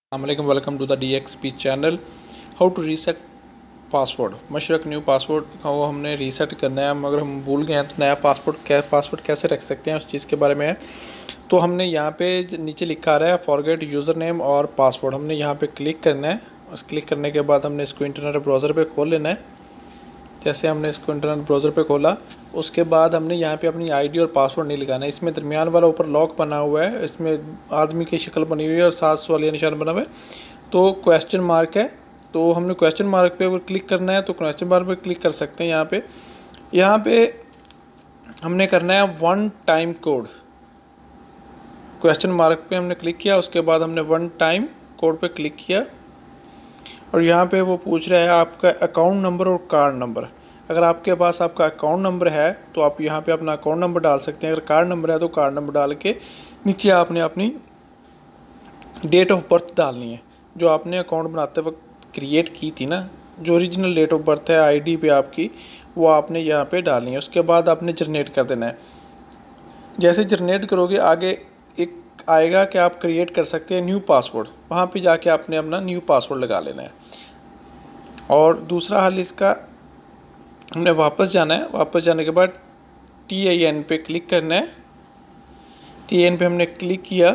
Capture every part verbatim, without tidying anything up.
अस्सलामुअलैकुम, welcome to the D X P channel. How to reset password. मशरक new password का वो हमने रीसेट करना है, मगर हम भूल गए हैं तो नया पासवर्ड क्या पासवर्ड कैसे रख सकते हैं उस चीज़ के बारे में है। तो हमने यहाँ पे नीचे लिखा आ रहा है फॉरगेट यूज़र नेम और पासवर्ड। हमने यहाँ पे क्लिक करना है। उस क्लिक करने के बाद हमने इसको इंटरनेट ब्राउज़र पे खोल लेना है। जैसे हमने इसको इंटरनेट ब्राउज़र पे खोला, उसके बाद हमने यहाँ पे अपनी आईडी और पासवर्ड नहीं लगाना है। इसमें दरमियान वाला ऊपर लॉक बना हुआ है, इसमें आदमी की शक्ल बनी हुई है और सात सौ वाली निशान बना हुआ है, तो क्वेश्चन मार्क है। तो हमने क्वेश्चन मार्क पे अगर क्लिक करना है तो क्वेश्चन मार्क पे क्लिक कर सकते हैं। यहाँ पे यहाँ पे हमने करना है one time code. Question mark पे हमने क्लिक किया, उसके बाद हमने वन टाइम कोड पे क्लिक किया और यहाँ पे वो पूछ रहा है आपका अकाउंट नंबर और कार्ड नंबर। अगर आपके पास आपका अकाउंट नंबर है तो आप यहाँ पे अपना अकाउंट नंबर डाल सकते हैं। अगर कार्ड नंबर है तो कार्ड नंबर डाल के नीचे आपने अपनी डेट ऑफ बर्थ डालनी है, जो आपने अकाउंट बनाते वक्त क्रिएट की थी ना, जो ओरिजिनल डेट ऑफ बर्थ है आईडी पे आपकी, वो आपने यहाँ पे डालनी है। उसके बाद आपने जनरेट कर देना है। जैसे जनरेट करोगे आगे एक आएगा कि आप क्रिएट कर सकते हैं न्यू पासवर्ड, वहाँ पे जाके आपने अपना न्यू पासवर्ड लगा लेना है। और दूसरा हल इसका, हमने वापस जाना है। वापस जाने के बाद टी आई एन पे क्लिक करना है। टी आई एन पे हमने क्लिक किया,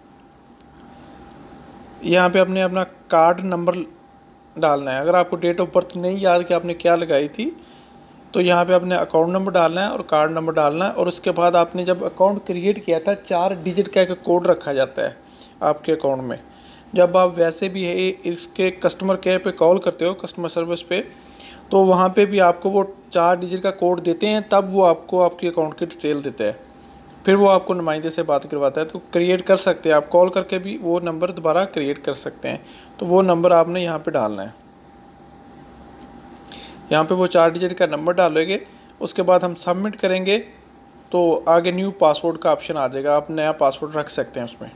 यहाँ पे अपने अपना कार्ड नंबर डालना है। अगर आपको डेट ऑफ बर्थ नहीं याद कि आपने क्या लगाई थी तो यहाँ पे अपने अकाउंट नंबर डालना है और कार्ड नंबर डालना है। और उसके बाद आपने जब अकाउंट क्रिएट किया था, चार डिजिट का एक कोड रखा जाता है आपके अकाउंट में। जब आप वैसे भी है इसके कस्टमर केयर पे कॉल करते हो, कस्टमर सर्विस पे, तो वहाँ पे भी आपको वो चार डिजिट का कोड देते हैं, तब वो आपको आपके अकाउंट की डिटेल देता है। फिर वो आपको नुमाइंदे से बात करवाता है। तो क्रिएट कर सकते हैं आप, कॉल करके भी वो नंबर दोबारा क्रिएट कर सकते हैं। तो वो नंबर आपने यहाँ पे डालना है। यहाँ पे वो चार डिजिट का नंबर डालोगे, उसके बाद हम सबमिट करेंगे तो आगे न्यू पासवर्ड का ऑप्शन आ जाएगा। आप नया पासवर्ड रख सकते हैं उसमें।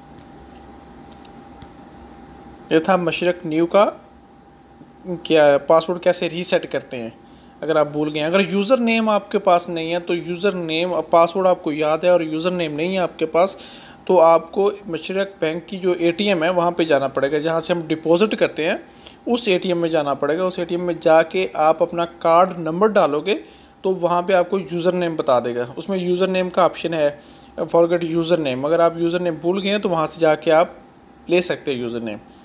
ये था मशरक न्यू का क्या पासवर्ड कैसे रीसेट करते हैं अगर आप भूल गए। अगर यूज़र नेम आपके पास नहीं है तो यूज़र नेम, पासवर्ड आपको याद है और यूज़र नेम नहीं है आपके पास, तो आपको मशरक बैंक की जो एटीएम है वहाँ पे जाना पड़ेगा, जहाँ से हम डिपॉजिट करते हैं उस एटीएम में जाना पड़ेगा। उस एटीएम में जाके आप अपना कार्ड नंबर डालोगे तो वहाँ पे आपको यूज़र नेम बता देगा। उसमें यूज़र नेम का ऑप्शन है फॉरगेट यूज़र नेम। अगर आप यूज़र नेम भूल गए हैं तो वहाँ से जाके आप ले सकते हैं यूज़र नेम।